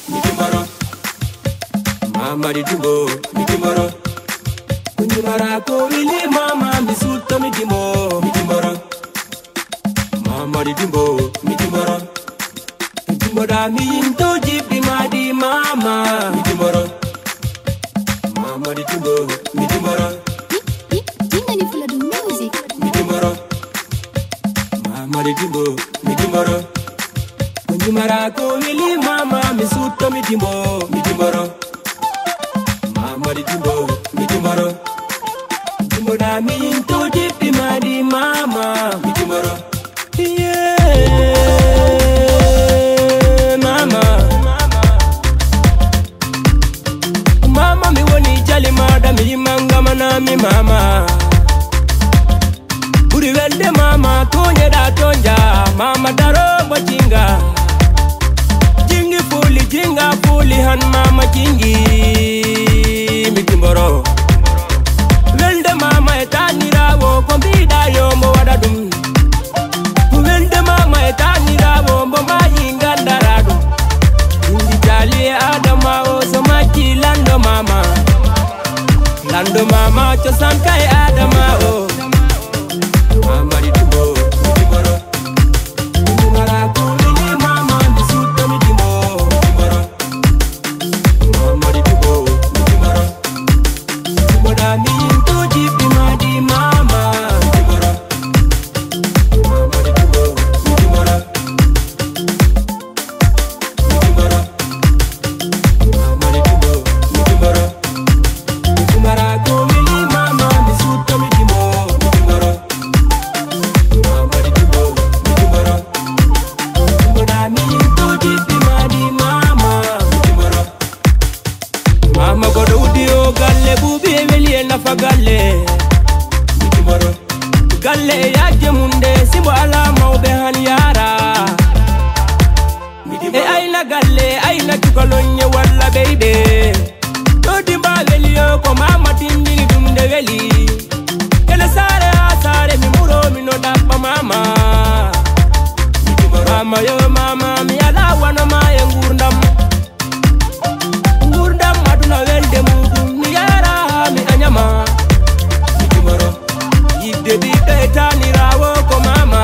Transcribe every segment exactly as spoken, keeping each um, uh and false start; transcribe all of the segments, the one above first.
Mitimoro. Mama di Dumbo, Mitimoro. Kunjimara ko ili mama misuto mitimo, Mitimoro. Mama di Dumbo, Mitimoro. Mitimora mi into jipi madi mama, Mitimoro. Mama di Dumbo, Mitimoro. Dimani full of music. Mitimoro. Mama di Dumbo, Mitimoro. Kunjimara ko ili mama misuto mitimo, Mitimoro. Mama di Dumbo, Mitimoro. Mitimora mi into jipi madi mama, Mitimoro. Yeah, mama. Mama mi woni jali mada mi manga manami mama. Buri welde mama tonye da tonja mama daro bachinga. Jingi fuli jinga fuli han mama jingi Mitimoro. Welde mama etani rawo kombida yombo wadadum. Welde mama etani rawo mboma inganda radu. Indi jali adama o somaki lando mama. Lando mama chosan kai adama o. Mama di Dumbo, Mitimoro. Kunjimara ko ili mama misuto mitimo, Mitimoro. Mama di Dumbo, Mitimoro. Mitimora mi into jipi madi mama, Mitimoro. Mama di Dumbo, Mitimoro. Mitimoro. Mama di Dumbo, Mitimoro. Kunjimara ko ili mama misuto mitimo, Mitimoro. Mama di Dumbo, Mitimoro. Mitimora mi into jipi madi mama, Mitimoro. Mama godo udio galle bubi eveli na fagalle, Mitimoro. Galle yaje munde simbo ala maube han yara. E aina galle aina tukolonye walla baby. Dodi bageli yo ko mama tindini dumde veli. Kele sare asare mi muro mi no dabba mama. Mama yo mama mi ala wana ma ngurdam. Ngurdam aduna welde mudu mi yara mi anyama. Mitimoro. Yidde bi betani rawo ko mama.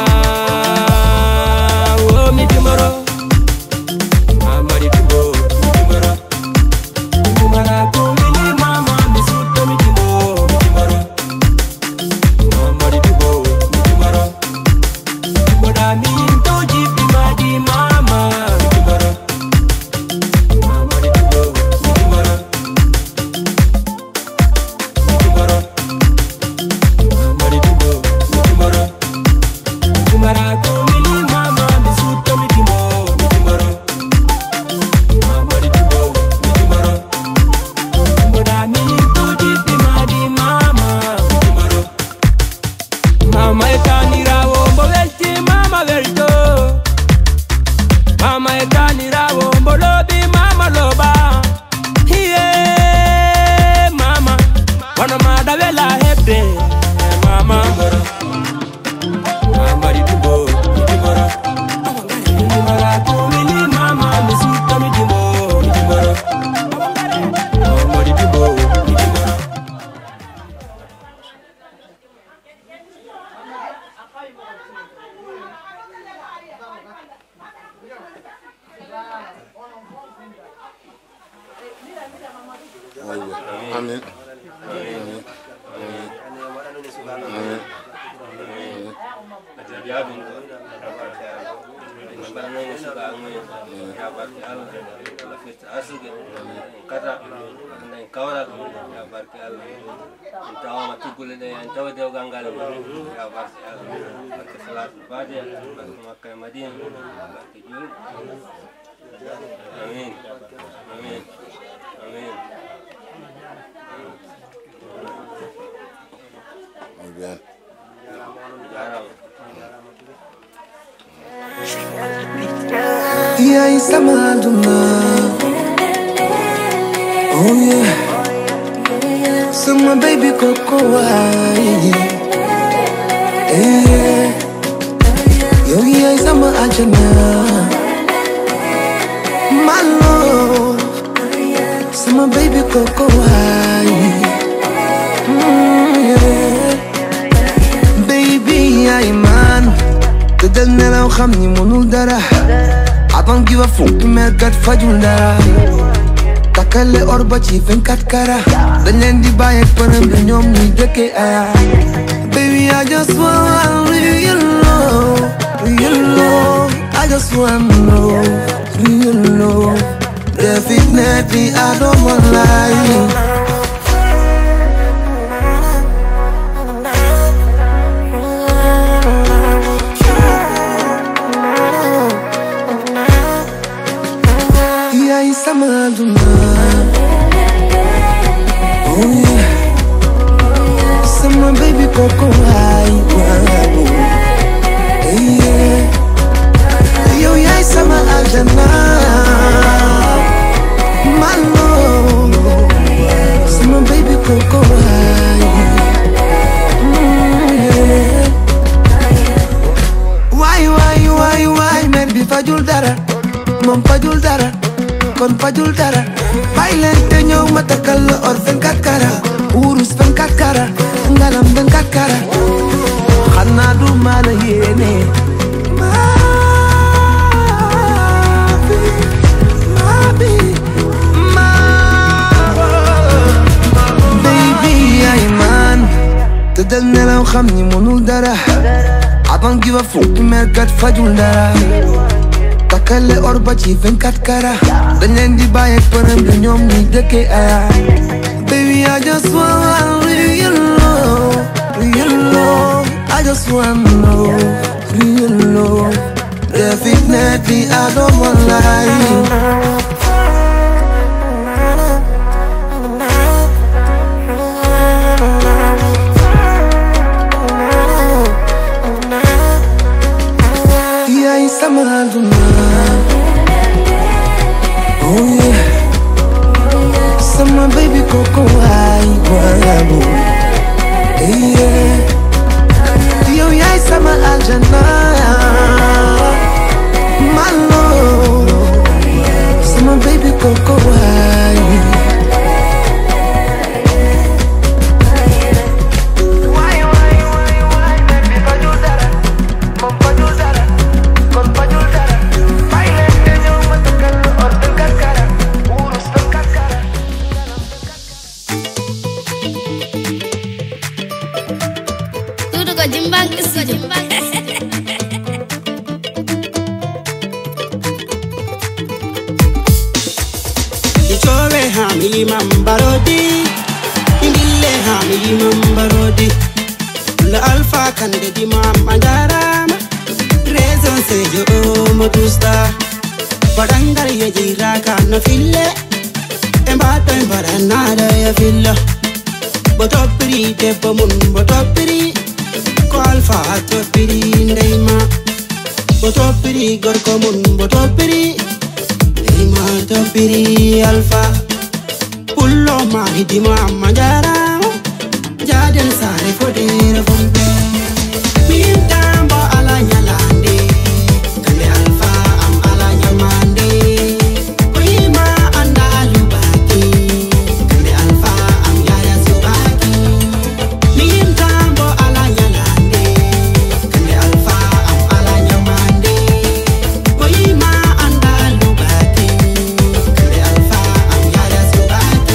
Oh Mitimoro. Mama di Dumbo, Mitimoro. Kunjimara ko ili mama misuto mitimo, Mitimoro. Mama di Dumbo, Mitimoro. Mitimora mi into jipi madi mama, Mitimoro. Mama di Dumbo, Mitimoro. Mitimoro. Mama di Dumbo, Mitimoro. Kunjimara ko ili mama misuto mitimo, Mitimoro. Mama di Dumbo, Mitimoro. Mitimora mi into jipi madi mama, Mitimoro. Mama etani rawo mbo velti mama velto. Mama etani rawo mbo lobi mama loba. Yeah, mama. Wana mada vela hebde, mama. Mama di Dumbo, Mitimoro. Kunjimara ko ili mama misuto mitimo, Mitimoro. Mama di Dumbo, Mitimoro. Amin. Amin. Amin. Amin. Amin. Amin. Yeah, it's a maduna. Oh yeah. So my baby Coco, yeah. Yo, yeah, it's a ma ajana. My love. xam ni mënul dara I don't give a fuck mer gat fajul dara takale or ba ci vingt-quatre kara dañ leen di bàyyi përëm bi ñoom ñuy dëkkee aya baby I just want real love real love I just want love real love definitely I don't want lie sama aduna oh yeah sama baby koko ay wabo yeah yo yaay sama aduna my love sama baby koko ay why why why why mer bi fajul dara mom fajul dara kon fajul dara bàyyi leen te ñëw ma takkal la or vingt-quatre kara wurus vingt-quatre kara ngalam vingt-quatre kara xanaa du ma la yéene ma bi ma baby ay man te del nelaw xam ni mënul dara I don't give a fuck mer gat fajul dara takale or ba ci vingt-quatre kara dañ leen di bàyyi përëm bi ñoom ñuy dëkkee aya baby I just want real love real love I just want love real love definitely I don't want lie sama aduna oh yeah sama baby koko ay wabo yeah yo yaay sama aljana my love sama baby koko ay Imam Barodi, Indile Ham Imam Barodi, La Alpha Kande Imam Mandarama, Rezo Sejo Motusta, Padangar Yajira Kana Fille, Embato Embaranada Yafilla, Botopiri Tepomun Botopiri, Alpha Topiri Neima, Botopiri Gorkomun Botopiri, Neima Topiri Alpha. Pullo mari di mamma jara jaden sare fodere fombe mintambo ala nyalande kande alfa am ala nyamande koyima anda lubaki kande alfa am yaya subaki mintambo ala nyalande kande alfa am ala nyamande koyima anda lubaki kande alfa am yaya subaki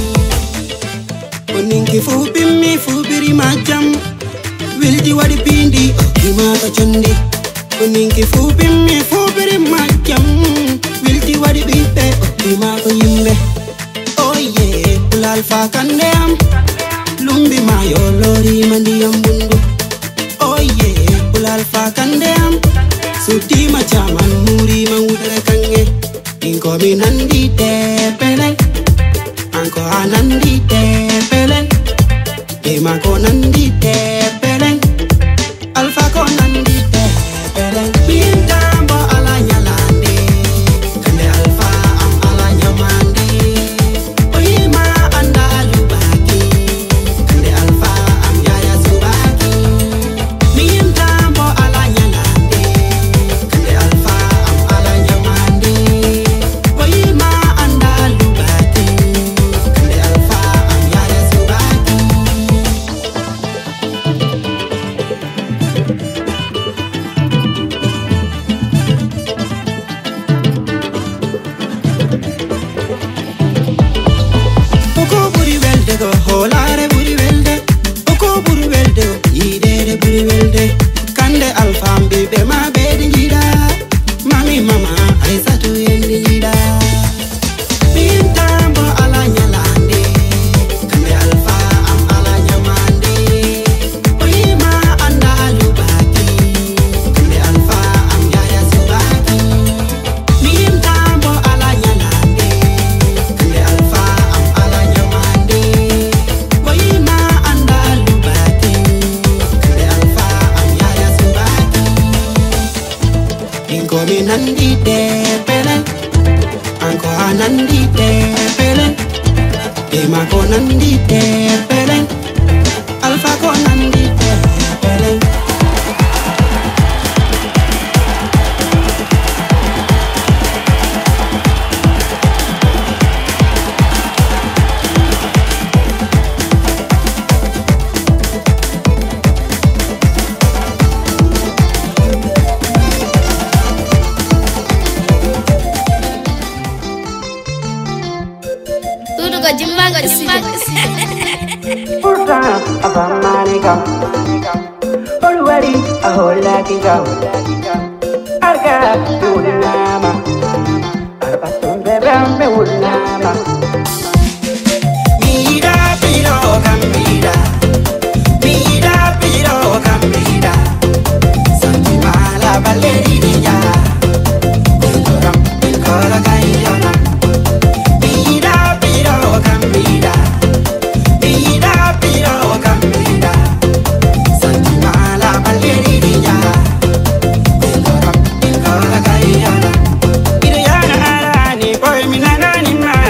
Ninki fubi mi fubiri majam Wildi wadi pindi okima kachandi Ninki fubi mi fubiri majam Wildi wadi bipe okima kuyimbe Oh yeah, pula alfa kandeam Lumbi mayo lori mandi ambundu Oh yeah, pula alfa kandeam Suti machaman muri mangudere kange Inko minandi tepele Anko anandi tepelen Ema ko nandi tepelen Alpha ko nandi tepelen Mintambo ala nyalande Kande alpha am ala nyamande Oyema anda lubaki Kande alpha am yaya subaki Mintambo ala nyalande Kande alpha am ala nyamande Oyema mama Aisatu yendida Bintambo ala nyalande Kambe alfa am ala nyamande Oyima anda alubaki Kambe alfa am yaya subaki Bintambo ala nyalande Kambe alfa am ala nyamande Oyima anda alubaki Kambe alfa am yaya subaki Inko mi nandi de pelen Anko anandi de pelen Ema ko nandi de pelen Alfa ko nandi de pelen Purta abamanika Already a whole lot of go Arga ulama Arbatun bebambe ulama Mira piro camira Mira piro camira Santi mala ballerina Koram kora kayana Mira piro camira Minangani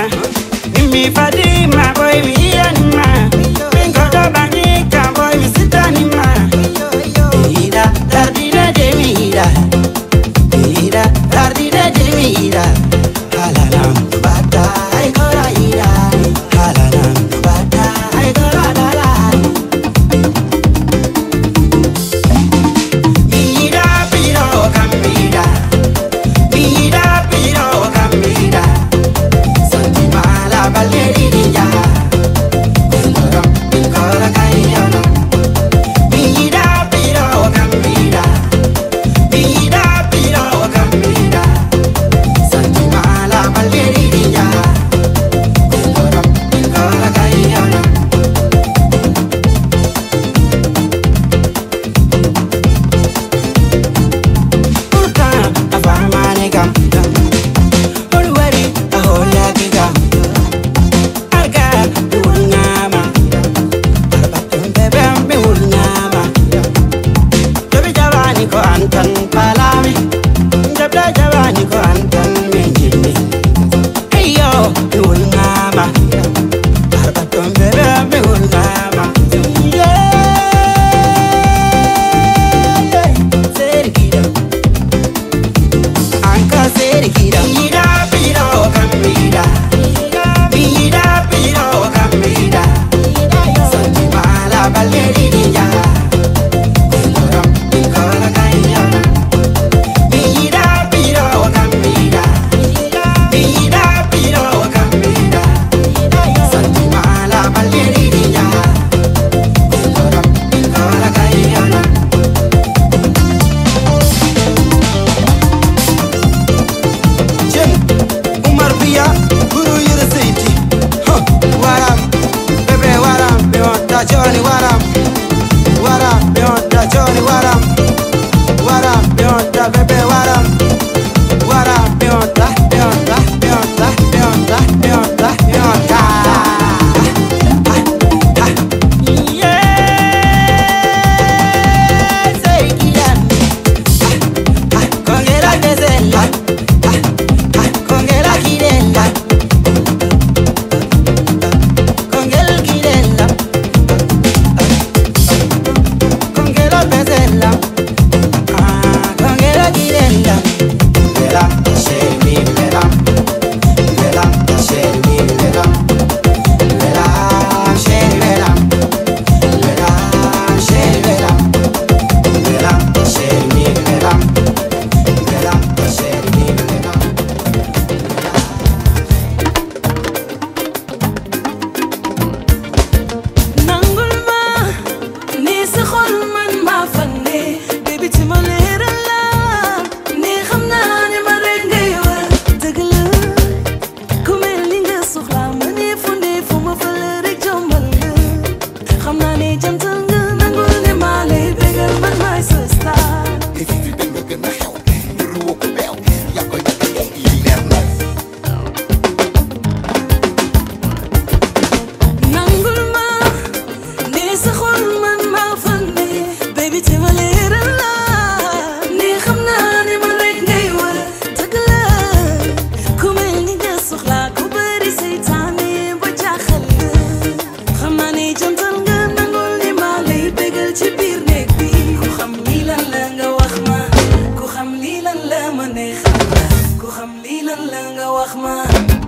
xam lii lan la nga wax ma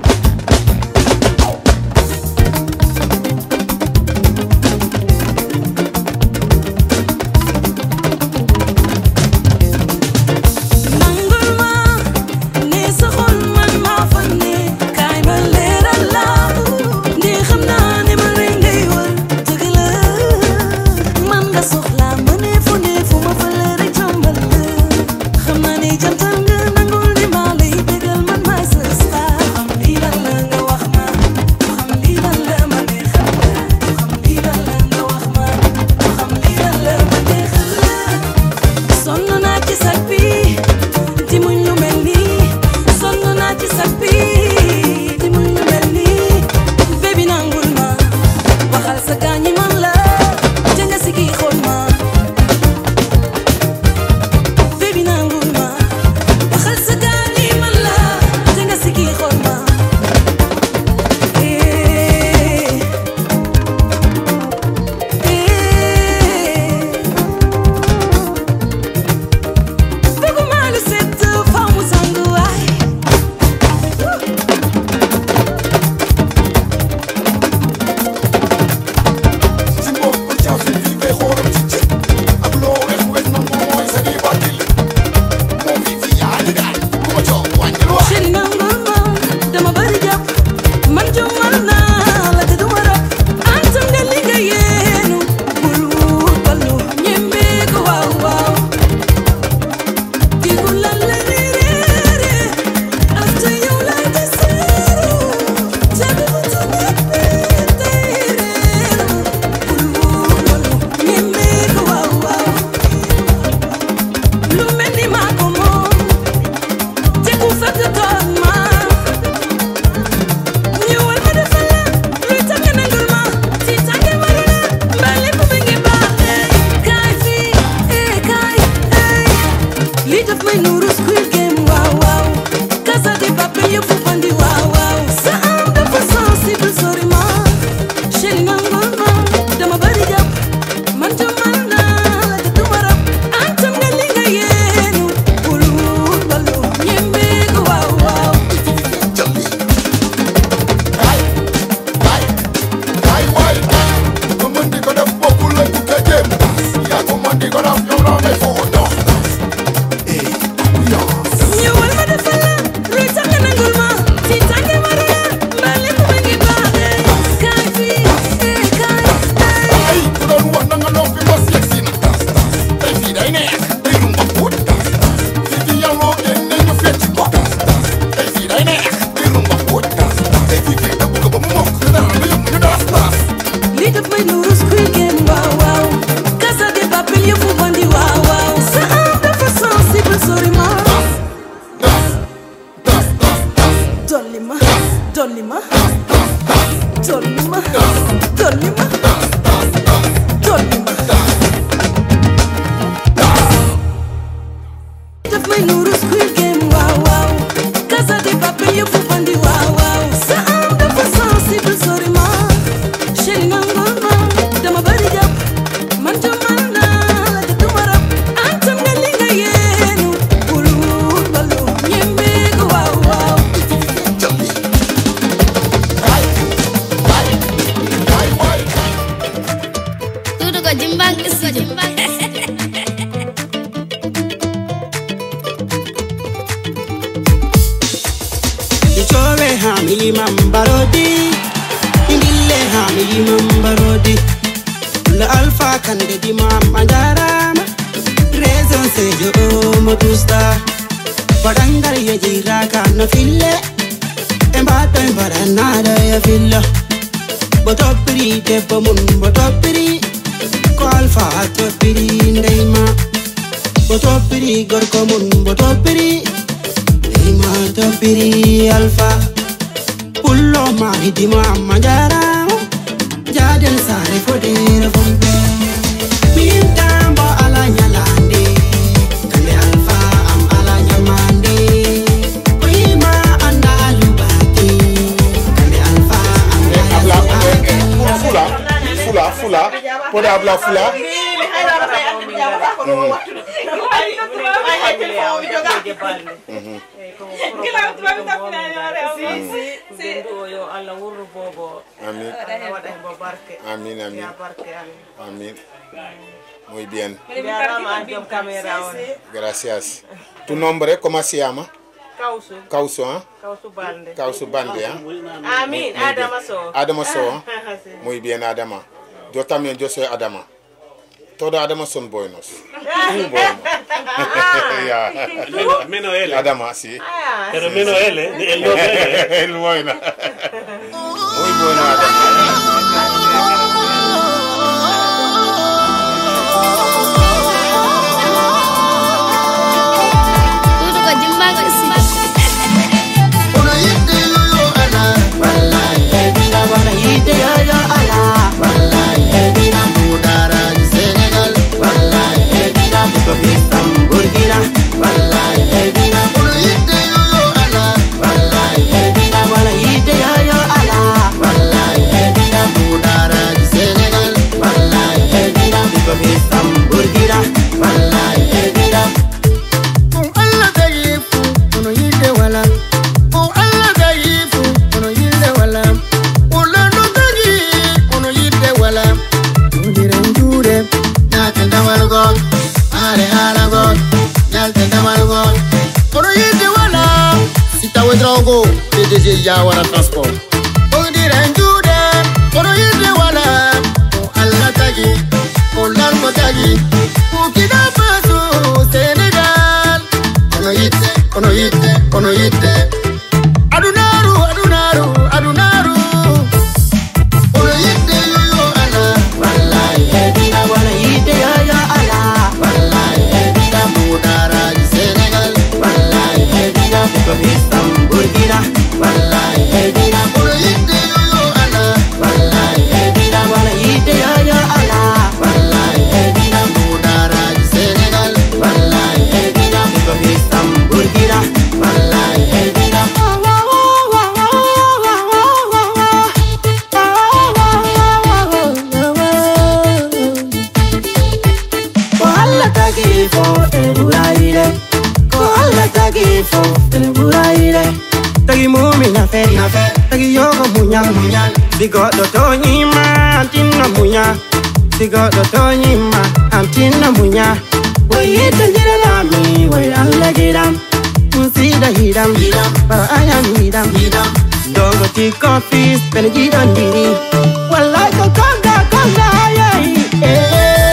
Podable fula. Khadija Balde e ko kila to ba ta fina yore si si si yo Allah wurru bobo amin wada bo barke amin amin ya barke amin amin muy bien gracias tu nombre cómo se llama Kausu Kausu ¿eh? Kausu Balde Kausu Balde ¿eh? amin Adama So Adama So ¿eh? Muy bien Adama yo también yo soy Adama todos Adama son buenos muy buenos ya menos él Adama sí pero menos él eh él no es él bueno muy bueno Adama P D G Yawara Transport. Odiranjude, kono yide wala, o Allah tagi, o larmo tagi, Burkina Faso, Senegal. Kono yide, kono yide, kono yide. Adunaru, adunaru, adunaru. Kono yide yo Allah, wallahi edina wala yide ya ya Allah, wallahi edina budara Senegal, wallahi edina Burkina Burkina, wallahi edina kono yide yo Allah, wallahi edina wala yide ya ya Allah, wallahi edina budara Senegal, wallahi edina Burkina Burkina, wallahi edina ko Allah tagi fo e buraire, ko Allah tagi fo e buraire. Tagi mumi na fe na fe tagi yoga munya munya digo do to nyima antina munya digo do to nyima antina munya we tanjira na mi we alla giram musida hidam hidam para ayam hidam hidam dogo ti coffee pen gidan diri wallahi ko kanga kanga ay eh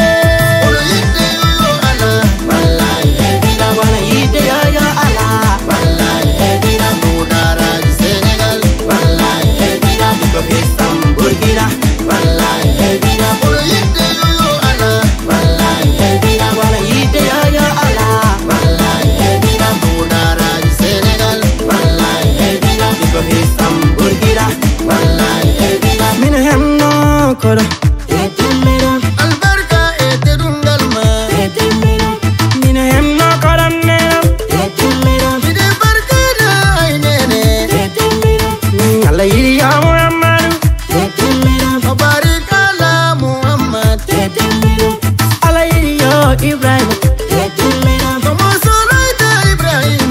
Burkina, wallahi edina kono yide yo Allah, wallahi edina wala yide ya ya Allah, wallahi edina budara Senegal, wallahi edina Burkina, Burkina, wallahi edina min hemno kodo edimino albarka edungal ma edimino min hemno kodo neno edimino ide barka da ainene edimino Allah yiri ya Ibrahim, como solo está Ibrahim.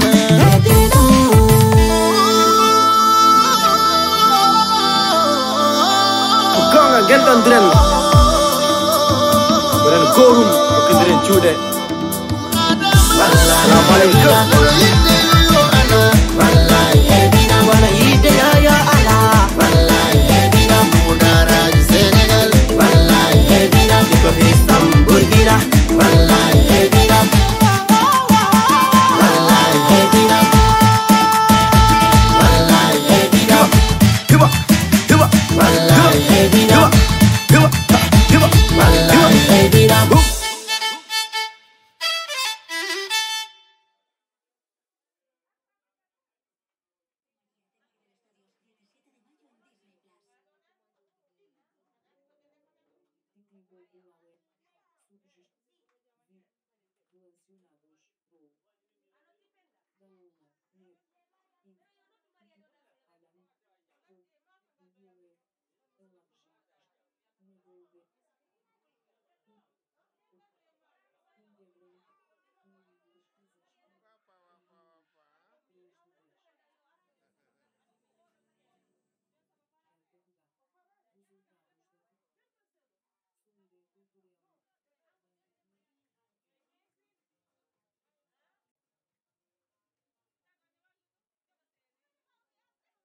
Gonga gelton diren, diren korum, diren jude. Assalamualaikum. Wallahi edina wala yide ya ya Allah, wallahi edina budara Senegal, wallahi edina Burkina Burkina. Wallahi edina, wallahi edina, wallahi edina, hiba, hiba, wallahi edina, hiba, hiba, wallahi edina.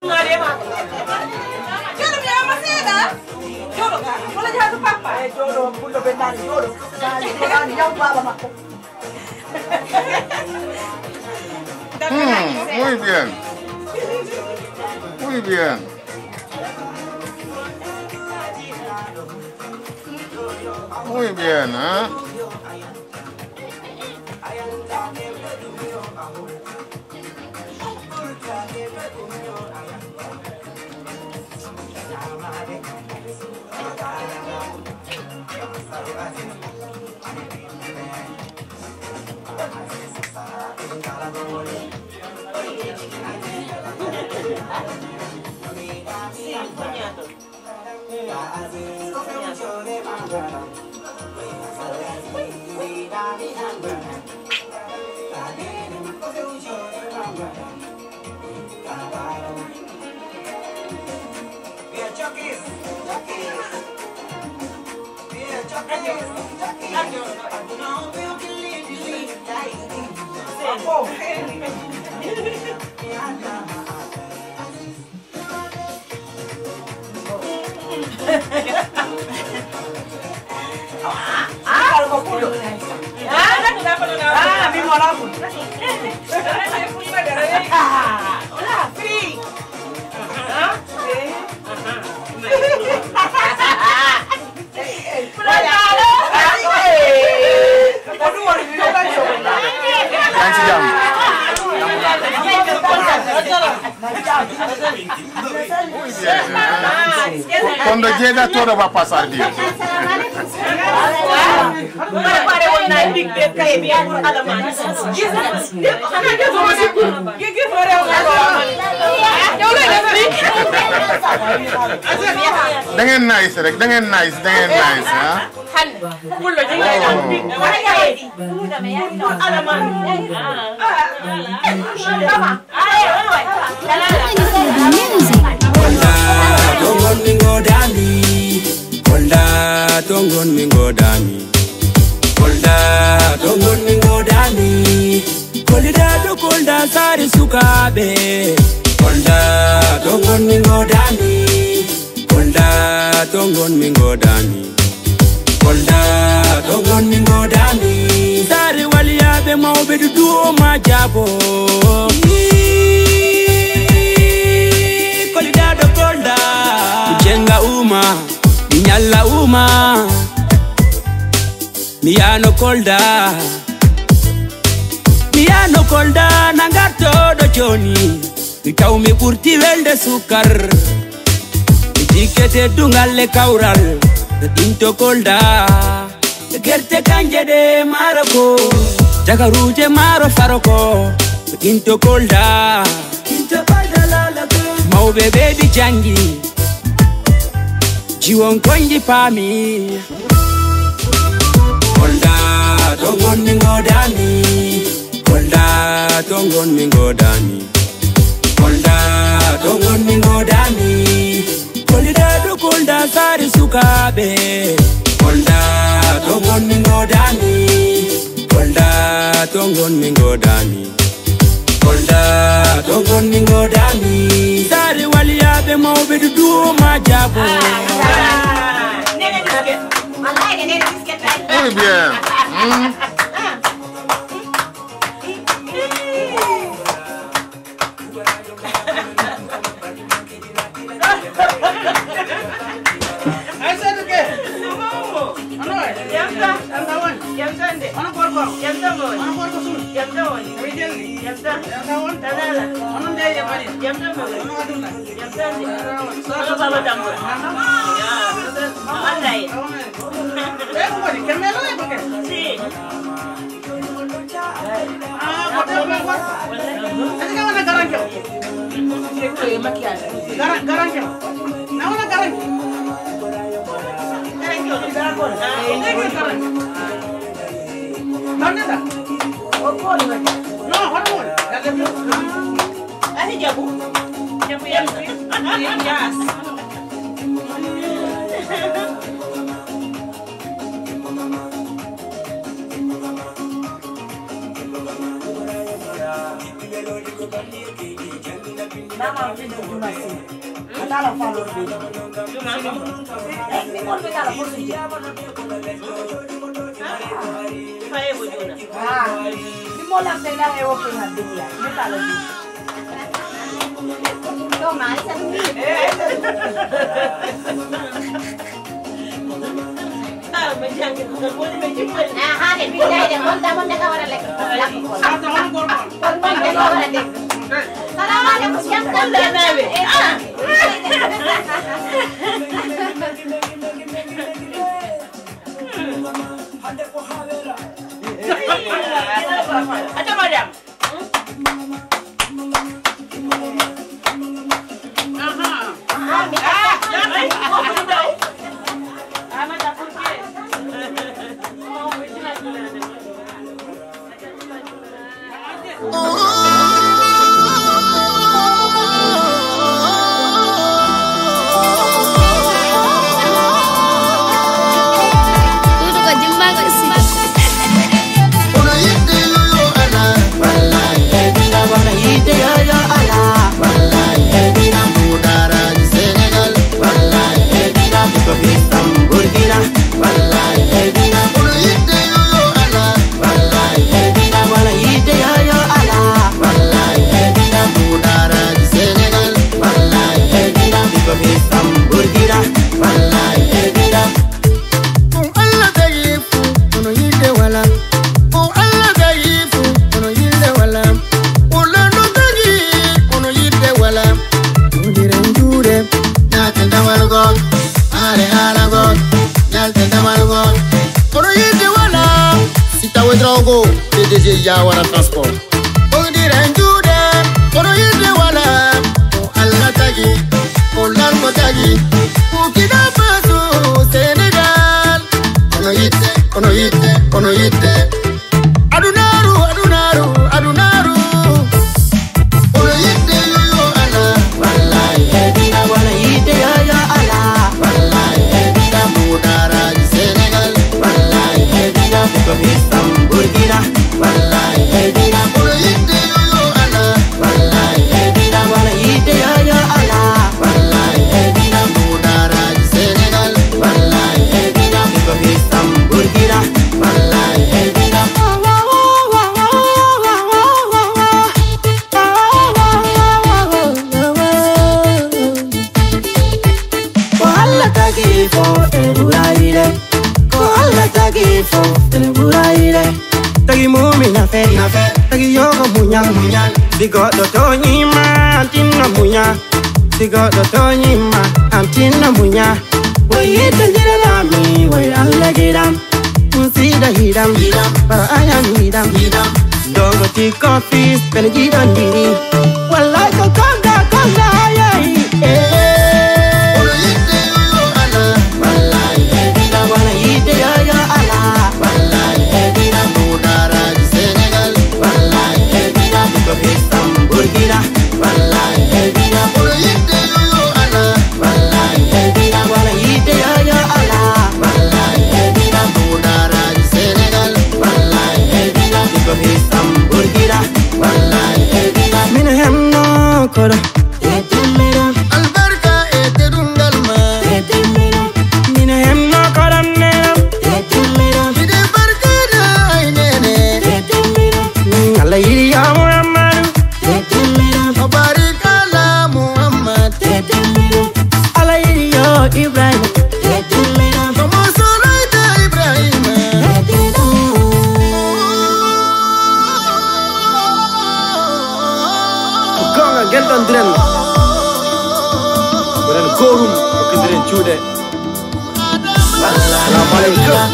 ngare ma jodo mi ama seda jodo ka wala jatu papa e jodo bullo be nani jodo dali nani yaw baba makko muy bien muy bien muy bien ¿eh? Ah, mi morago. Ah, hola, free. Ah, sí. Cuando llega todo va a pasar bien. Dengan nice, rek, dengan nice, dengan nice, ha? Tongon mingo dami, kolda tongon mingo dami, kolda tongon mingo dami, kolda do kolda sari sukabe, kolda tongon mingo dami, kolda tongon mingo dami, kolda tongon mingo dami, sari waliyabe maube du majabo. Jenga uma, minyalla uma, miyano kolda, miyano kolda nangarto do joni, mitawmi burti welde sukar, jikete dungalle kaural, into kolda, gerte kanje de maroko, jagaruje maro faroko, into kolda, into kolda la maube baby jangi. Jiwon konji pami kolda tongon mingo dami, kolda tongon mingo dami, kolda tongon mingo dami, kolda do kolda sari sukabe, kolda tongon mingo dami, kolda tongon mingo dami, kolda tongon mingo dami, sari waliyabe maube du majabo. Muy bien. ¿Mm? Yes. Nama video cuma sih. Atala follow video. Cuma eh ni mau kita la follow dia. Saya bujuna. Ah, ni mau la tela e o ke ngan dia. Ni ta la di. Lo mai san ni. Ah, macam ni. Boleh macam ah, ha, ni bidai dia. Monta monta kawan lek. Lak. Satu orang korban. Korban dia kawan dia. Salam alaikum siang kan nabi. Ah. Ada madam. Aha. Ah, minta. Ah, macam apa? Oh, begini D J Yawara Transport. Ondiran jude, ono yide wala. O Allah tagi, o larmo tagi. Ukida pasu Senegal. Ono yide, ono yide, ono yide. Adunaru, adunaru, adunaru. Ono yide yo yo Allah. Wallahi edina wala yide yo yo Allah. Wallahi edina mudara Senegal. Wallahi edina ko hisam burgina. Wallahi edina wala yide yo yo Allah. Wallahi edina wala yide yo yo Allah. Wallahi edina mudara Senegal. Wallahi edina ko hisam burgina. Wallahi edina ko Allah tagi fo eluraire. Ko Allah tagi fo eluraire. Tagi mumi na fe na fe tagi yoga munya munya digo do toni ma antina munya digo do toni ma antina munya way tanjira lami way alla giram musida hidam hidam para ayam hidam hidam dogo ti coffee pen gidan diri wallahi ko konda konda ayai eh albarka eterungal ma mina hemno karamnero ide barka da ainene alla ya muhammad barik ala muhammad alla ya ibrahim como solaita ibrahim gonga geldan diren Korum, kendiren jude. Assalamualaikum.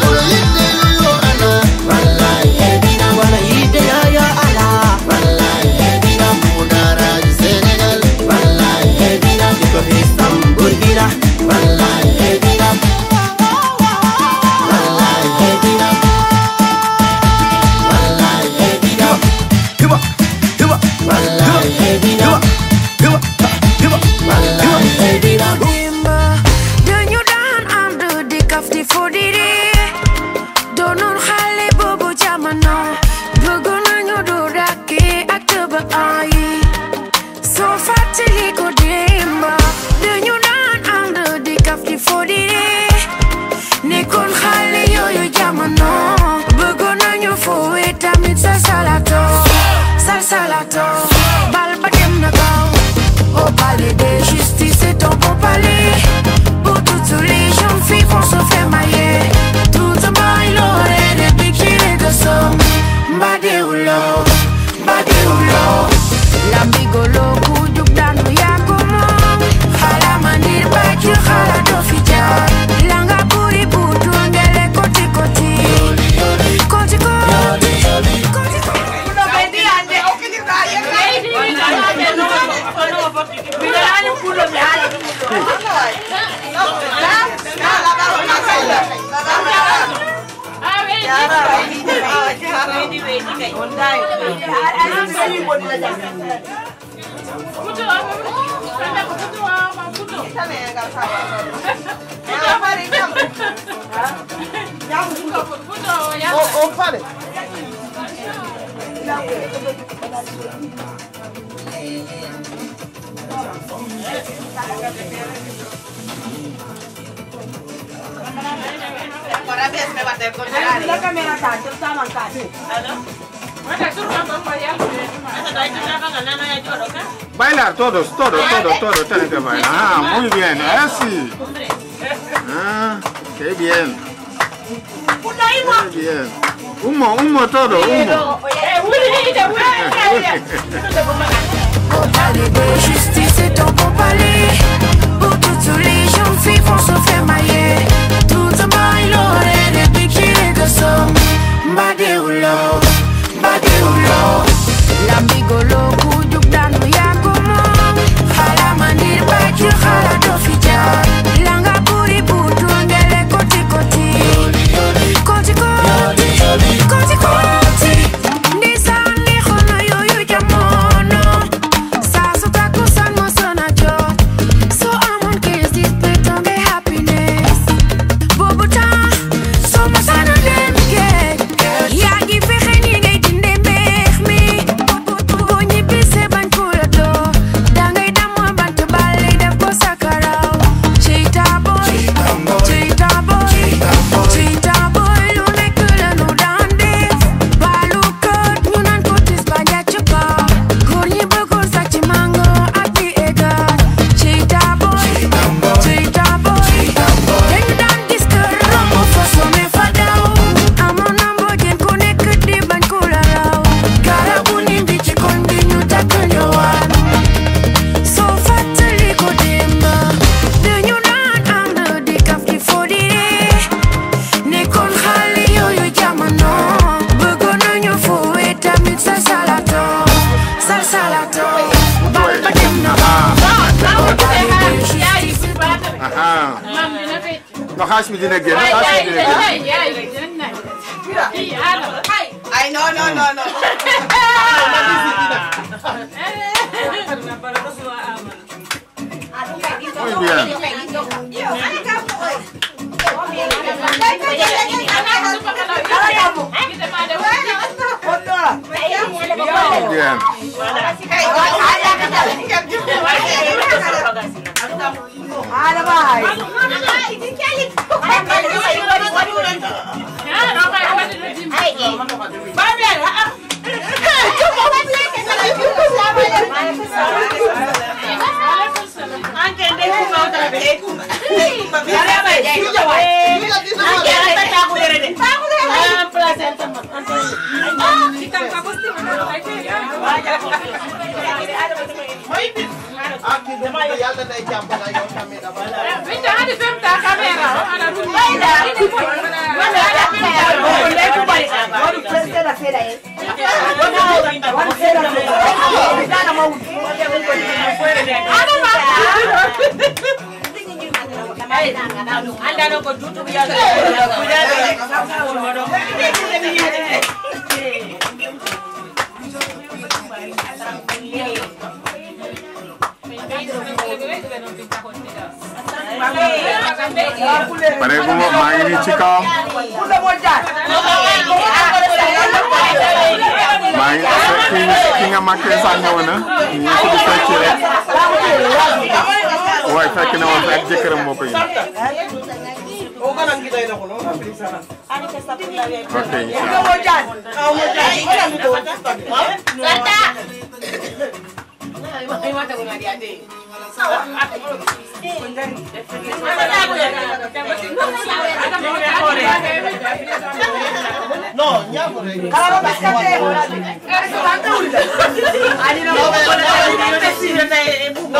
Wallahi edina wala yide ya ya Allah. Wallahi edina mudara Senegal. Wallahi edina ko hisam burgira. Wallahi edina. Wallahi edina. Wallahi edina. Hiba, hiba. Wallahi edina. Hiba, hiba. Wallahi edina. fàttali ko démba dañu naan ànd di kaf di fodire nekkoon xale yooyu jamono bëggoon nañu foowe tamit sa salato sa salato bal ba dem na kaw au palais de justice c'est ton beau palais pour toutes les jeunes filles qu'on se fait mailler tout un bail l'aurait des bikinis de somme Mbadeulo, Mbadeulo Lambigolo kujuk danu yakomo Khala mandir baju khala dofija Langa puri butu ngele koti koti Koti koti Koti koti Uno bendi ande oke di raya Bendi ande no no poti Bila ane pulo me ane No na na la ba na sala Yara, ready, ready, ready, ready. Ondai. Alam sini buat belajar. Putu, kena putu apa putu? Kita ni agak salah. Yang apa ni jam? Yang putu, putu, yang. Oh, oh, apa? Ahora ves me va a tener con la cámara está, está mancada. ¿Aló? Bueno, tú no vas a bailar. ¿Esa ahí te sacan ganando ya yo, ¿ok? Bailar todos, todos, todos, todos tienen que bailar. Ah, muy bien, así. Ah, qué bien. Qué bien. Humo, humo todo, humo. Palais de justice, c'est ton beau palais. Pour toutes les jeunes filles qu'on se fait mailler. Tout un bail l'aurait des bikinis de somme. Mbadeulo, Mbadeulo Lambigolo kujuk danu yakomo Khala mandir baju khala dofija Langa puri butu ngele koti koti Koti koti Koti koti Nisan li khono yoyu jamono Sasu takusan mosona jot So amon kiss this bit on the happiness Bobu tan So masana dem get Yaa ngi fexe ni ngay dinde mbeex mi boo ñibbise bañ ko la doo dangay damm bant bale def ko sakaraw Cheetah boy Cheetah boy Cheetah boy lu nekk la nu daan def baalu kët ñu naan ko tis ba njàcc ka góor ñi bëggoon sàcc mango ak di egat Cheetah boy Cheetah boy dañu daan gis kër romb fa some fa daw amoon na mbojeen ku nekk di bañ ko la raw garabu nimbi ci koñ bi ñu takk ñëwaat soo fàttali ko démba dañu naan ànd di kaf di fodire nekkoon xale yooyu jamono bëggoon nañu foowe tamit sa salato sa salato bal ba dem na ba Aha. No xaalis mi dina génn, xaalis mi dina génn. Ay, no, no, no, no. Muy bien. Muy bien. Anda no con tutu ya. Pare gu ma maa ngi nii ci kawam. maa ngi ki nga makkee sax ñëw na ñu ko di fecc rek waaye fekk na woon ak jëkkëram moo ko indi ok No, andiamo. Allora pescate. Ani no. No,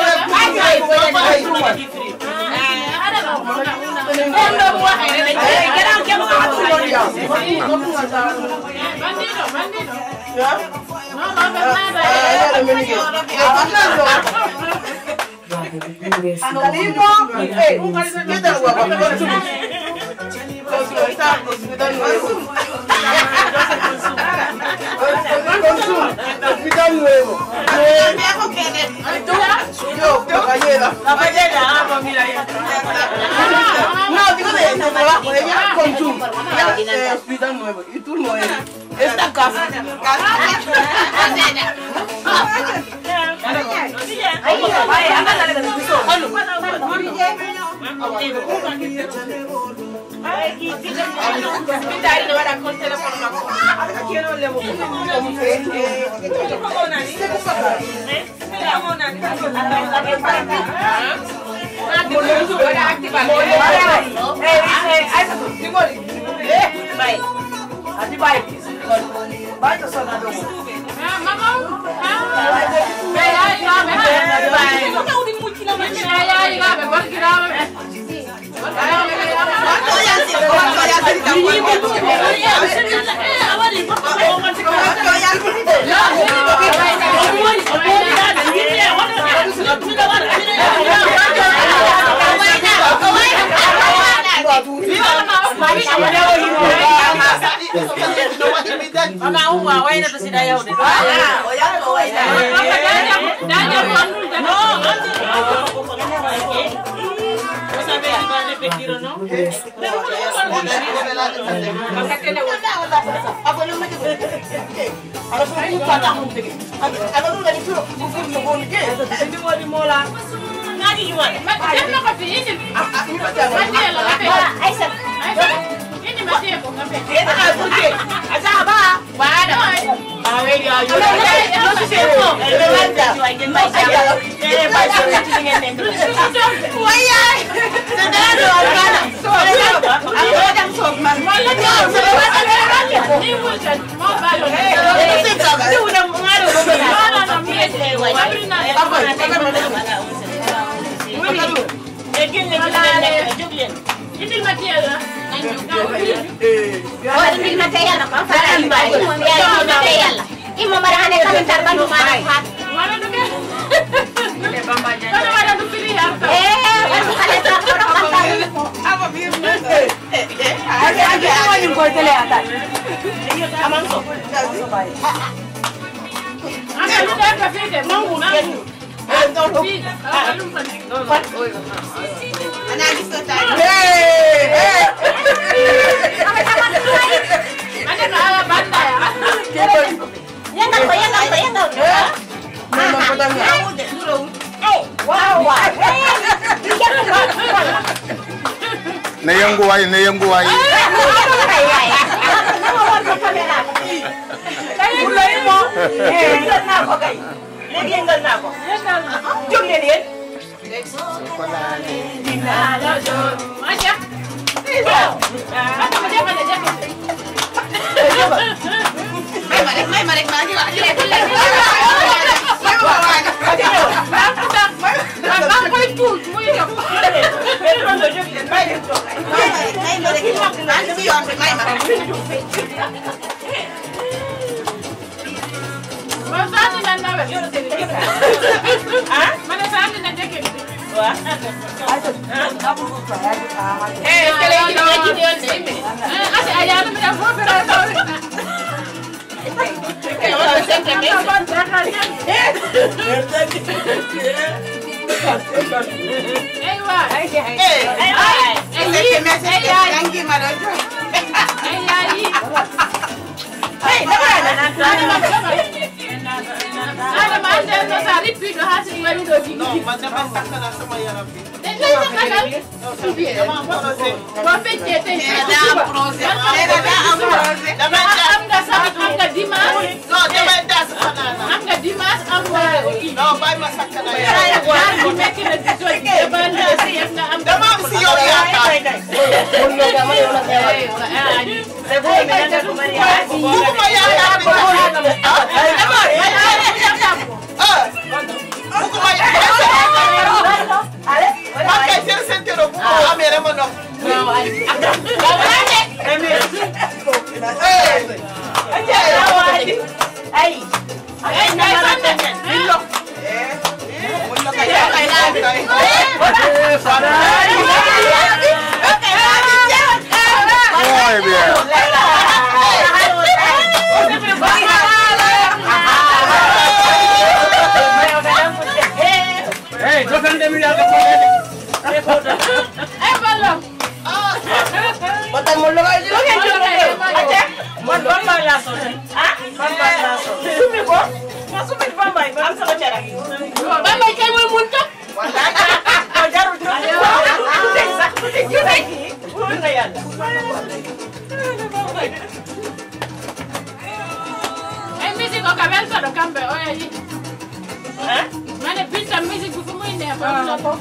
No, digo de trabajo, ella consume. Hospital nuevo. Y tú no eres. Esta casa. ne yëngu waay ne yëngu waay Hey, never Ada mande no sa repeat do hasi wari do jigi. No, man never sakana sama yaram bi. Den lay sakana. Dama am projet. Bo fete te. Da am projet. Da am projet. Dama am nga sa am nga dimanche. No, dama da sakana. Am nga dimanche am nga. No, bay ma sakana. Ya ko mek na di so di ba na si nga am. Dama am si yow ya ta. Mullo dama yow na ay. Se bo me na ko mari ay. Ko ya ta ko. Hey, doesn't them real the Hey, Ballo. But I'm all right. Look at you. What one my last one? Ah? One my last one. Sumi bo? Masu mit ba mai? Am sa chara. Ba mai kai mo munta? Wala. Ko jaru jaru. Exactly. You like it? Wala yan. Hey, music o kabel sa do kambe o yayi. Eh? Mane pinta music bu muy neex ba ko.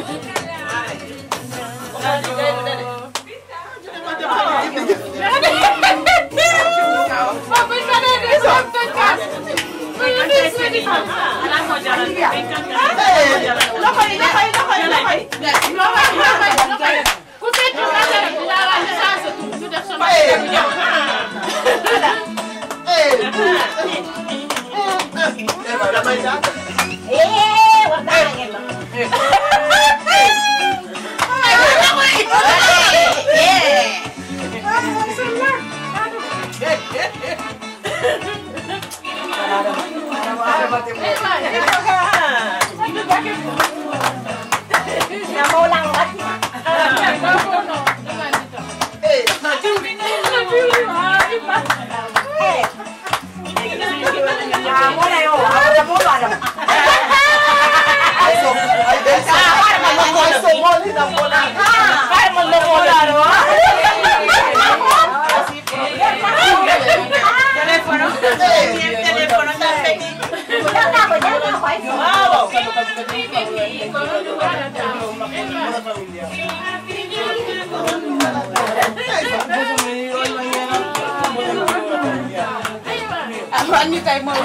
Ani kay mo.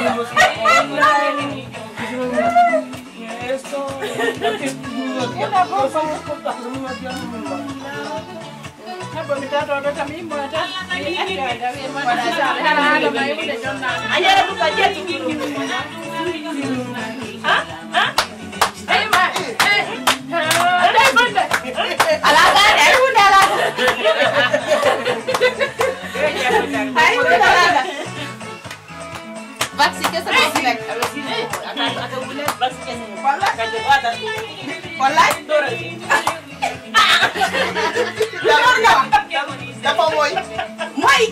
Eso. Wala po sa ko ta. Apa minta doa kami mo ata. Pada sa ada mai mo de jonna. Anya buka je tinggi. Ha? Ha? Eh ma. Eh. Ada benda. Alaga ada benda ala. Hai benda ala. Vaksi ke sama sinek. Ada ada bulan vaksi ke sama. Pala kaje ada. Pala dora. Dora ka. Dapat moi. Moi.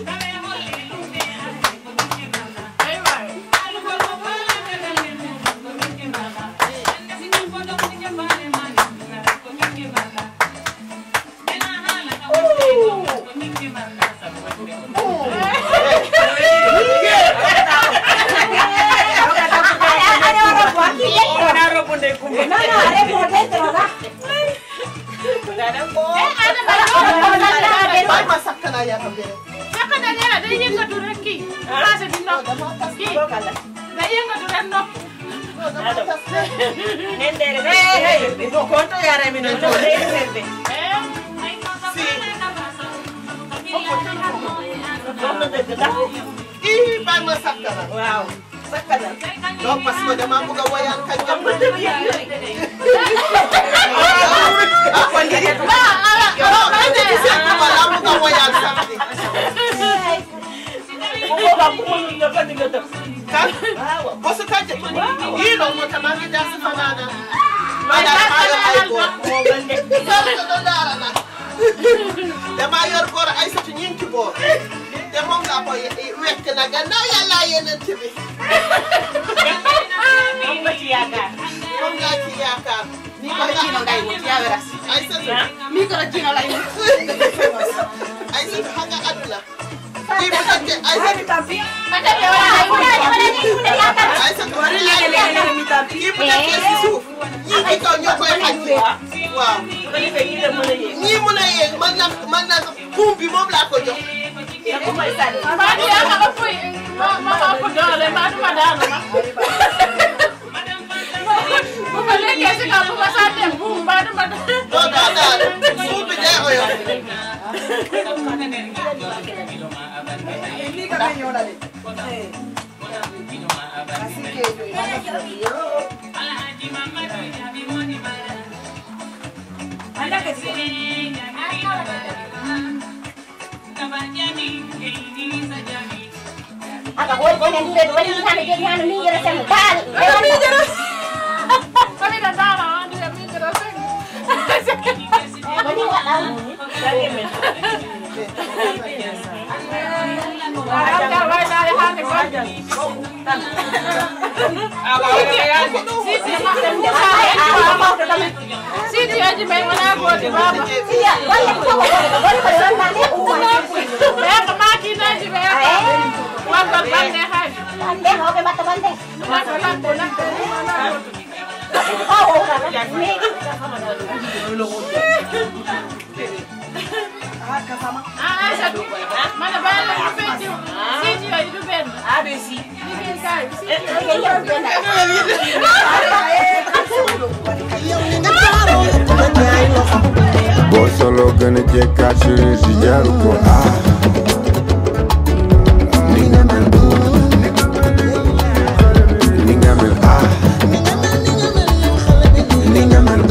Ih, bang masak kan? Wow, sakana. Dok pas mo dama buka wayang kanyang. Apa ni? Ba, ala. Kalau jadi siapa malam buka wayang sakti. Buka baku mo ni kan ni kan. Kan? Bosu kaje. Ih, lo mo tamangi dah sefanana. Ada ada ayo. Mo bende. Satu dara na. Dama yor kor ay sa nyinki bo. Demo nga po wet na gannaaw yàlla yeneen ci bi moom nga ci yaakaar moom nga ci yaakaar ni ko Chino ngay wut yaa weras ay sa mi ko Chino lay wut ay sa xam nga àdduna kii bu tàkkee ay sa tampi tampi wala ay wala wala ni ku ne yaakaar ay sa wala léegi mi tampi kii bu tàkkee si suuf ñii ci kaw ñoo koy xaj waaw ñii mën a yéeg man nag man nag buum bi moom laa ko jox maa ngi yaa xam fuy ma ma ma ko doole maa duma daanu ma bu ma lekkee si kaw bu ma sànnee buum maa duma daanu doo doo daanu buum bi day oyo Aka boy boy nan dure wali ni hanu jeri hanu ni jere sem dal. Ni jere. Kami dah dara, dia ni jere sem. Wali wala ni. Lagi men. Ada wai dari hanu kan. Siti, Siti aja main mana buat di bawah. Iya, wali ko wali wali wali nani umma. Ya kemakin aja ya. Wabak bandai hai. Bandai ho be mata bandai. Mata bandai nak mana? Oh, oh, ni. Ah, satu. Mana bandai tu benda. Sini aja tu benda. Abesi. Ni benda kai. Boo solo gën a jekkaat chirurgie jaru ko ah ni nga mel ni nga mel ah ni nga mel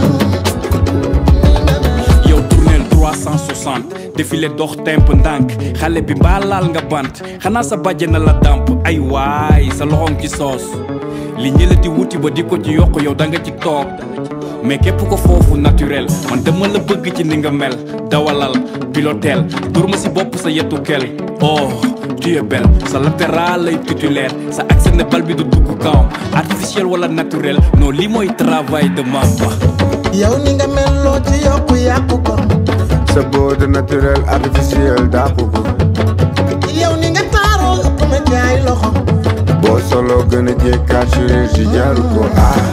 yow tournel trois cent soixante défilé dox temp ndànk xale bi mbaa laal nga bant xanaa sa bàjje na la damp ay waay sa loxoom ci soos li ñëla di wuti ba di ko ci yokk yow da nga ci toog mais képp ko foofu naturel man dama la bëgg ci ni nga mel dawalal pilotel dur ma si bopp sa yetu kel oh tu es belle sa latéral lay titulaire sa accès ne bal bi du dugg kawam artificiel wala naturel non lii mooy travail de mamba yow ni nga mel loo ci yokku yàqu ko sa beauté naturel artificiel dàqu ko yow ni nga taaroo ëpp ma jaay loxo boo solo gën a jekkaat chirurgie jaru ko ah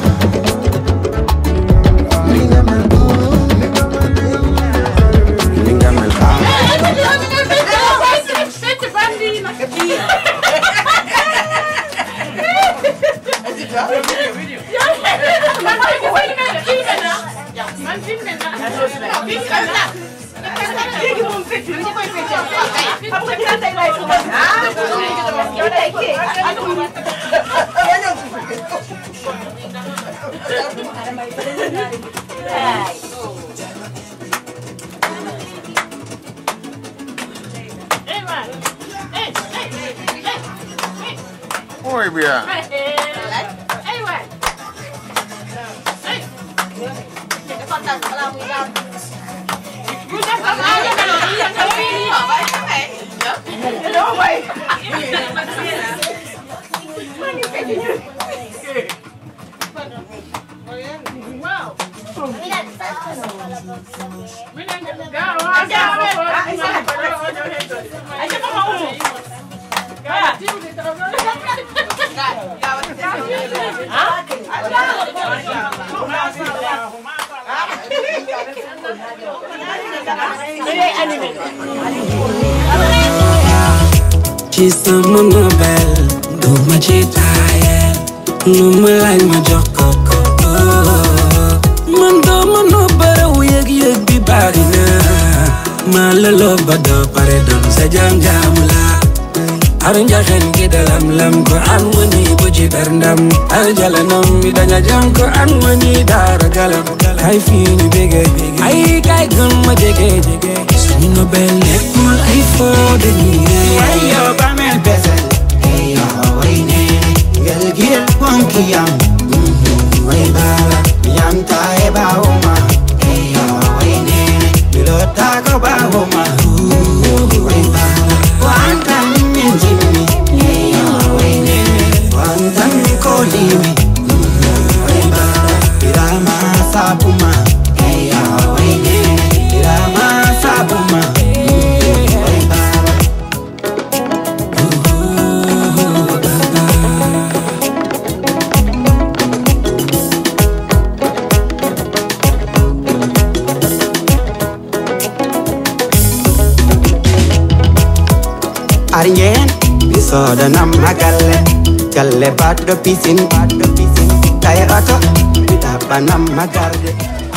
ni nga mel ni nga mel ah Muy bien. Wow. Ci sama nobel do ma ci taayel lu ma laaj ma jox ko ko man do ma no baraw yëg yëg bi bari na ma la lo ba do pare doon sa jam jam la aru njaxen gi dalam lam ko an woni bu ci berndam al jalanam mi daña jam ko an woni dara galam ay fi ñu bege ay kay gun ma jege jege suñu nobel nekkul ay fo dañuy ay yo ba mel besel ay yo way ne gel gel wonki yam way bala yam ta e ba oma ay yo way ne bilota ko ba oma way bala wan kan min jimmi Haringen Bisoda nama galle Galle baddo pisin Baddo pisin Kaya oto Bidaba nama garde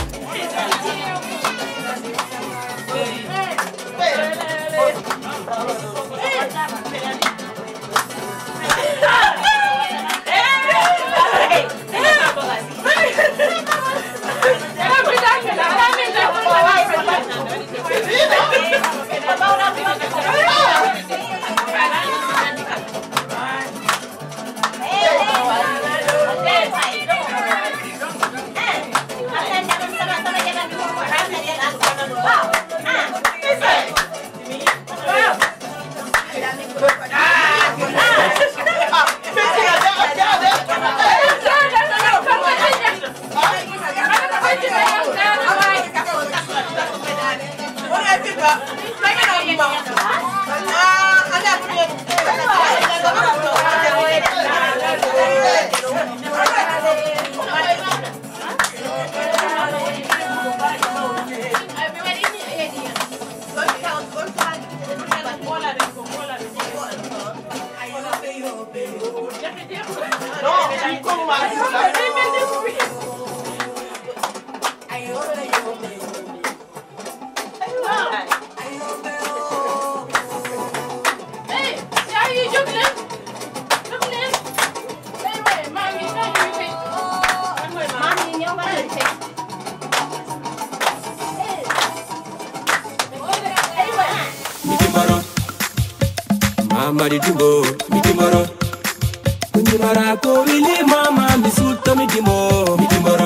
Mama di dumbo, mi dimoro. Kunjimara ko wili mama mi sulta mi dimo, mi dimoro.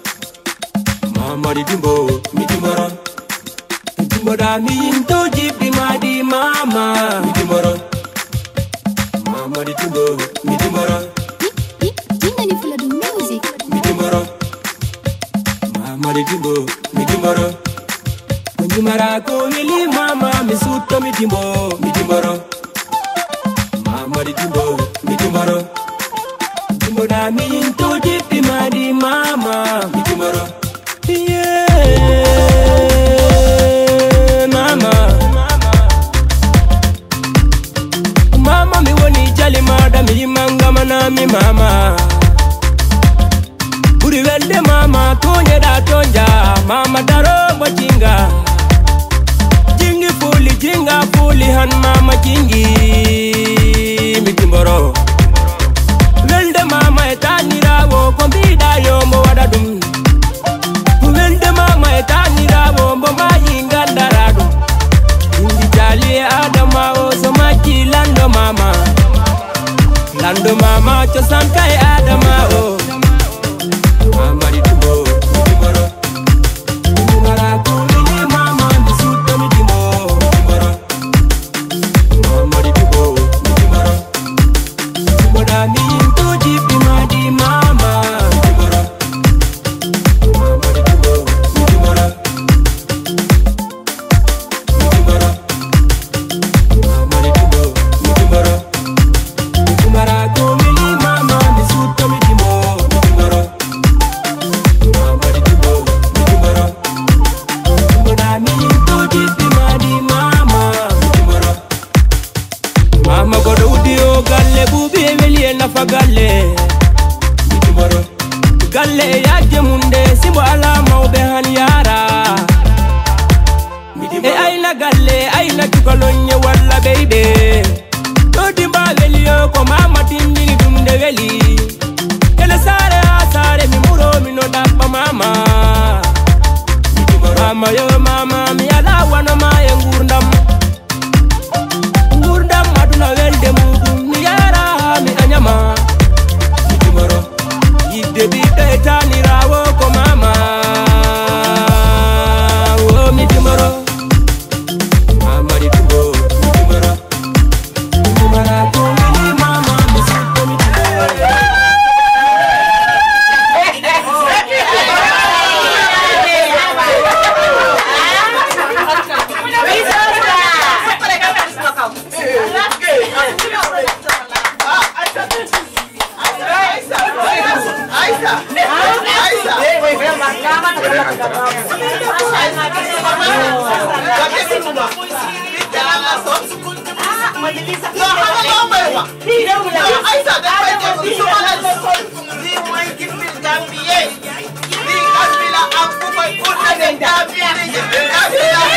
Mama di dumbo, mi dimoro. Kunjimara mi into jibi ma di mama, mi dimoro. Mama di dumbo, mi dimoro. Jingle full of music. Mi dimoro. Mama di dumbo, mi dimoro. Kunjimara ko wili mama mi sulta mi dimo, mi dimoro. Mama di jumbo, mi jumaro. Jumbo da mi into jipi ma di mama, mi jumaro. Yeah, mama. Mama mi woni jali mada mi manga mana mi mama. Buri welde mama tonye da tonja, mama daro bojinga. Jingi fuli jinga fuli han mama jingi. Mikimboro Welde mama etanira wo kombida yombo wadadum Welde mama etanira wo mboma yingandaradu Indi jali adama o somaki lando mama Lando mama chosan kai adama o Mama di tumbo Mikimboro Mikimbara kumini mama misuto mikimbo Mikimboro Mama di tumbo mi into jipi ma di mama, mi dimoro. Mama di dumbo, mi dimoro. Mi dimoro. Mama di dumbo, mi dimoro. Mi dimara ko mili mama mi suto mi dimo, mi dimoro. Mama di dumbo, mi dimoro. Dimora mi into jipi ma di mama, mi dimoro. Mama godo udio galle bubi nafa galle mi dimoro galle yaje munde simbo ala mawbe han yara mi dimoro e ayna galle ayna tukolonye walla beyde do dimba weliyo ko mama tindini dumde weli kele sare asare mi muro mi no dabba mama mi dimoro mama yo mama mi ala wana ma e ngurdam ngurdam aduna welde mudum mi yara mi anyama mi dimoro yidde bi betani rawo ko mama wo mi dimoro mama di dumbo mi dimoro mi dimara ko mi mama mi sutto mi dimoro man li sax non xam nga loo may wax non Aïssa dafay def su ma la lii mooy Gifil Gambie lii Gambie la am ku koy ut na dem Gambie ni Gifil Gambie la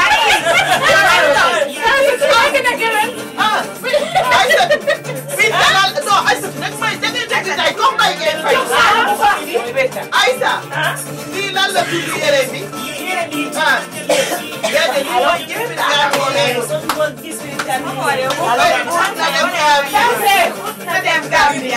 Aïssa bi dalal non Aïssa nag may da ngay dégg day comme day ngeen fay Aïssa lii lan la tudd yére bi ah déedéet lii mooy Gifil Gambie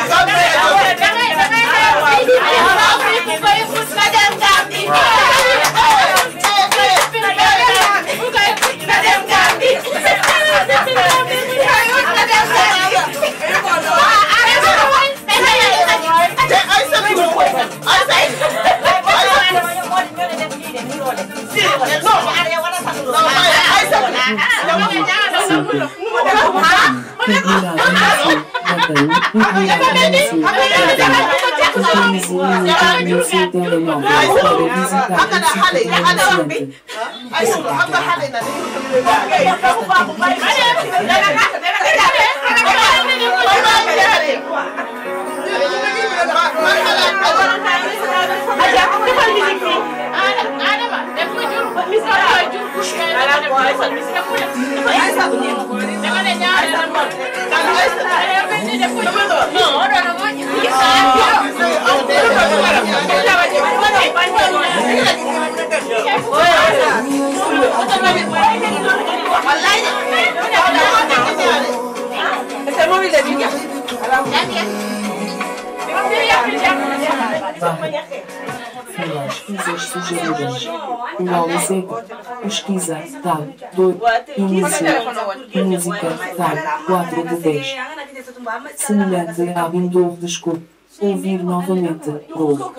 Coisas sugeridas. Uma seca. Pesquisa tab dois. Iniciar. Música tab quatro de dez. Semelhante a Windows Desculpe. Ouvir novamente. Gol.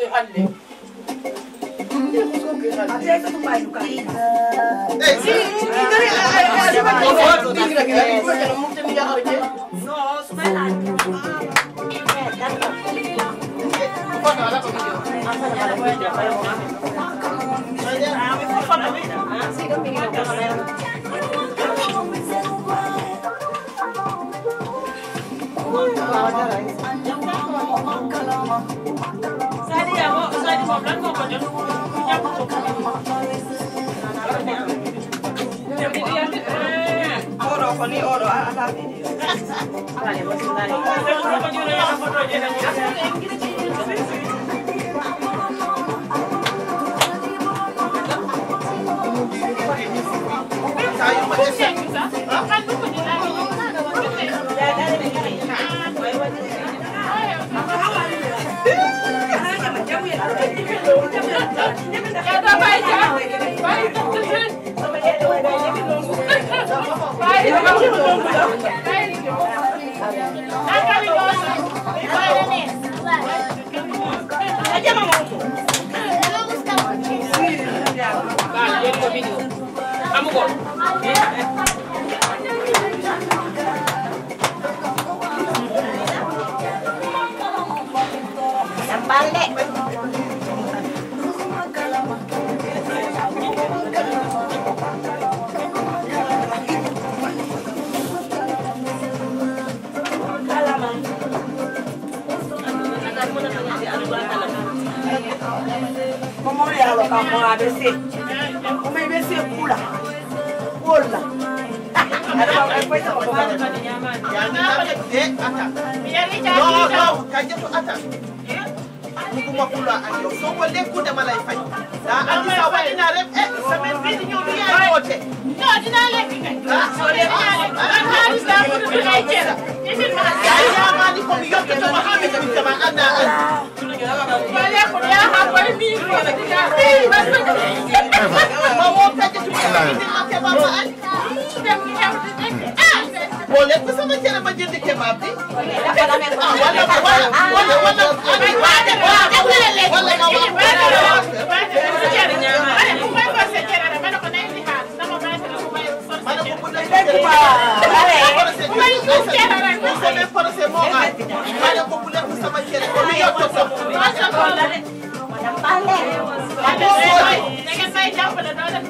Boleh tu sama cara macam ni kebab ni. Wala wala wala wala wala.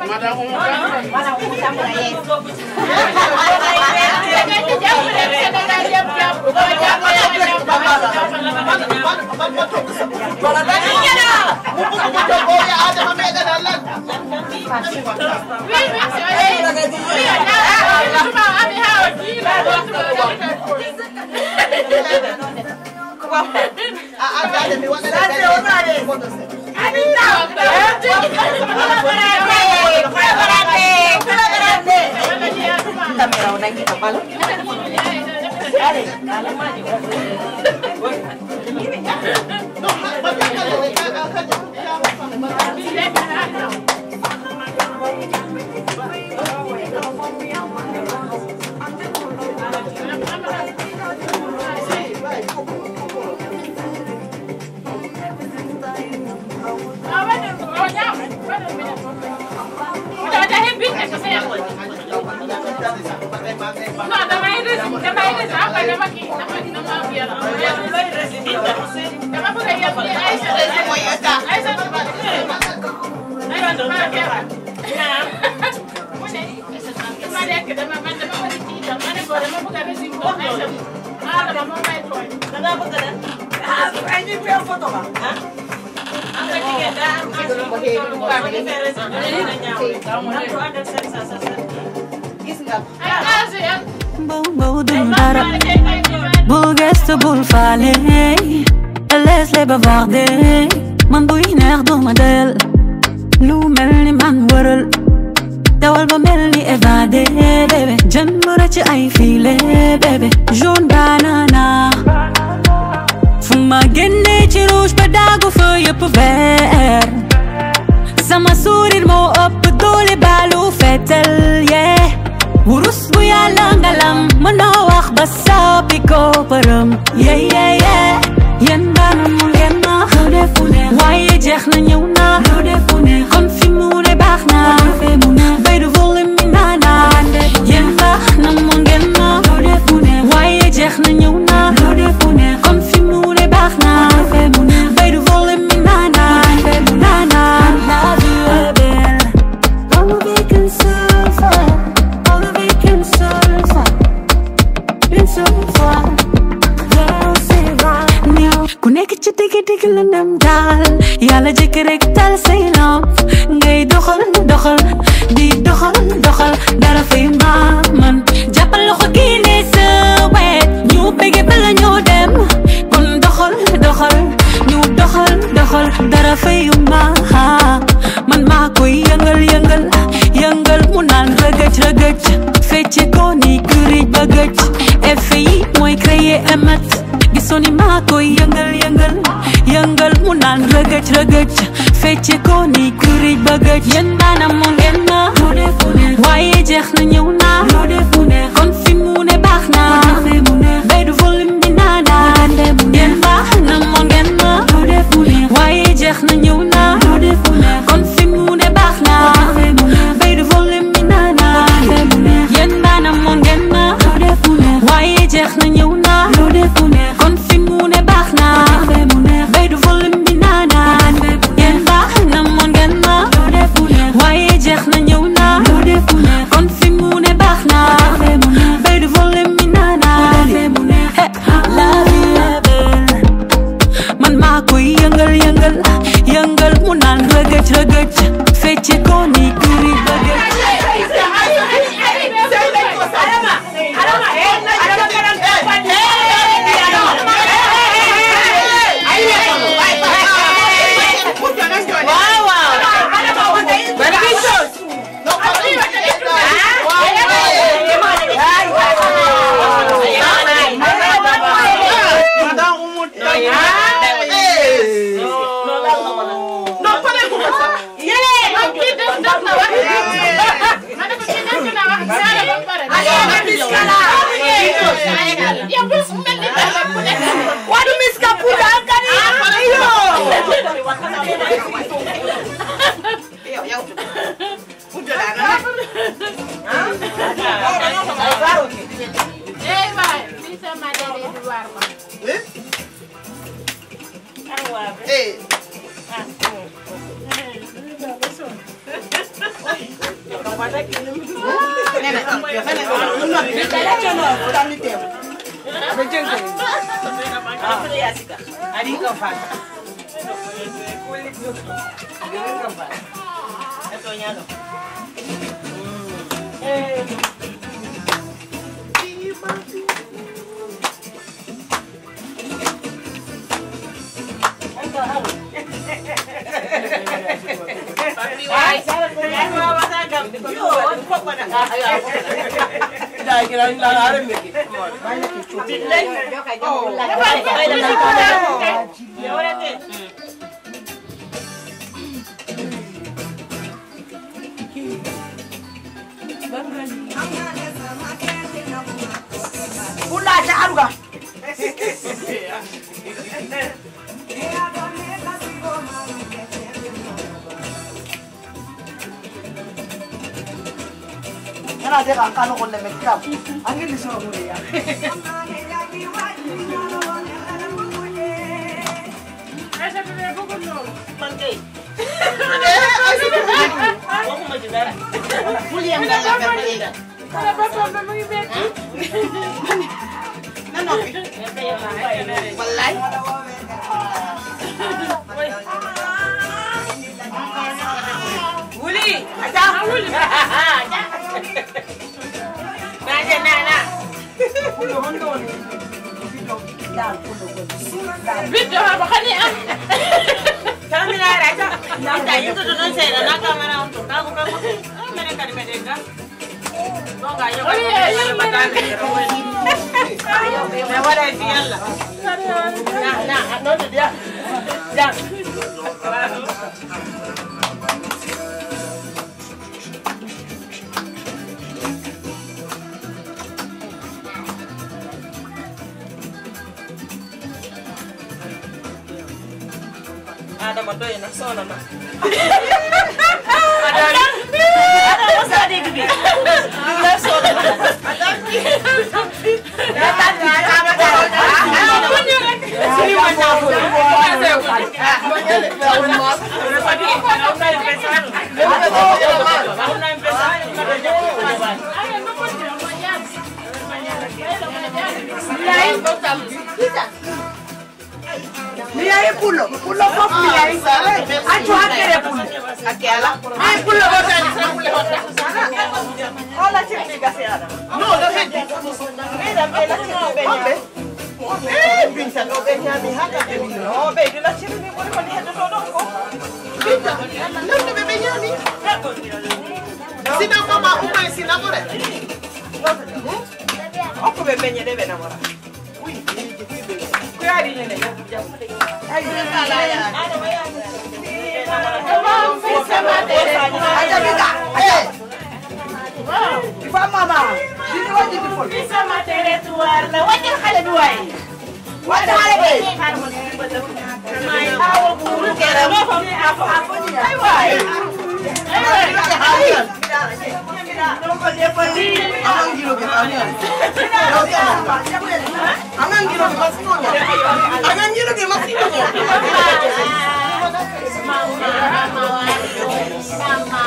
Bul gestu bul fale, laisse les bavarder. Man buy neex du ma del, lu mel ni man wëral. Dawal ba mel ni évadé, bébé. Jën mu rëcc ay filé, bébé. Jaune banana. Fu ma génne ci rouge ba daagu fa yëpp vert. Sama sourire moo ëpp doole balu fetel, yeah. Wurus bu yàlla ngalam mënoo wax ba soppi ko përëm, yeah yeah yeah. Yéen daanu mu ngeen ma lu defu ne, waaye jeex na ñëw na lu defu ne. Kon fi mu ne baax na bay du volume mi naana. Yéen baax na mu ngeen ma lu defu ne, waaye jeex na ñëw na lu defu ne. Kon fi mu ne baax na bay du volume mi naana. Love you a belle, all the vacant sofa. Ku nekk ci digg digg la ndam daal yàlla jëkk rek tal say lamp ngay doxal doxal di doxal doxal dara fay ma man jàppal loxo génne sa wet ñu bëgge bala ñoo dem kon doxal doxal ñu doxal doxal dara fay ma man maa koy yëngal yëngal yëngal mu naan rëgëj rëgëj fecce ko ni kurij ba gëj effet yi mooy créer émet gisoo ni maa koy yëngal yëngal yëngal mu naan rëgëj rëgëj fecce ko ni kurij ba gëj yéen daanam mu ngeen ma waaye jeex na ñëw na kon fi mu ne baax na bay du volume bi naana yéen baax na mu ngeen ma waaye jeex na ñëw na kon fi mu ne baax na bay du volume bi naana yéen daanam mu ngeen ma waaye jeex na ñëw na kon fi mu ne baax na bay du volume bi naana yéen baax na mu ngeen ma waaye jeex na ñëw na kon fi mu ne baax na bay du volume bi naana. Love you a belle, man maa koy yëngal yëngal yëngal mu naan rëgëj rëgëj fecce ko ni kuri bëgëj. Waduh miska puda kan iyo. Iyo ya udah. Udah lah. Hah? Baru nih. Eh, Pak, bisa mati di luar, Pak. Eh? Eh. Ah. Ulah jaharuga. Yana de kan kanu ko leme kram. Angin di so muri ya. Asa bebe buku no. Pankei. Eh, asa bebe. Buku mo jibara. Muliam da la perda. Ala papa mama ngi bet. Na no. Wallahi. Wuli, ada wuli. Na na na na. Kulo hondo ni. Bido apa kan ya? Kami na raja. Kita itu tu non saya nak kamera untuk kamu kamu. Mana kan mereka? Oh gaya. Oh iya, iya betul. Ayo, mewah dia lah. Nah, nah, no dia. Ya. Ada motor yang nak sono nak. Ada ada masa di gini. Nak sono. Ada. Datang sama sama. Punya. Sini mana pun. Pagi. Aku nak pesan. Aku nak pesan. Ayo nombor banyak. Lain betul. Kita. Mira el culo, culo con mira ahí, ¿sabes? Acho hakere culo. Aquela. Ay culo bota, culo bota. Hola chica seara. No, no gente. Mira, mira chica benya. Eh, pinta no benya mi haka de mi. Oh, be, la chica mi por con gente todo ko. Pinta. No no be benya mi. Sina mama uma ensina more. Oko be benya debe namora. Uy, kuya di ne. Ay, aja kita. Eh. Ifa mama. Sini wajib di phone. Bisa materi tuar. Lah wajib kali dua ini. Wajib kali be. Mai tahu buru kira apa apa ni. Ayo. Ayo. Tolong dia pergi. Amang gilo ke tanya. Amang gilo ke masih ni. Amang gilo ke masih ni. Mama, mama, mama.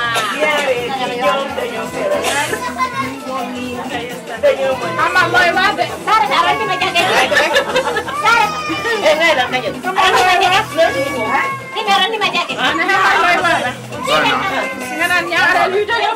Mama, mau apa? Sarah, Sarah ni macam ni. Sarah. Eh, ni dah macam ni. Ni macam ni. Ni macam ni. Mana mau apa? Singarannya ada lucu ya.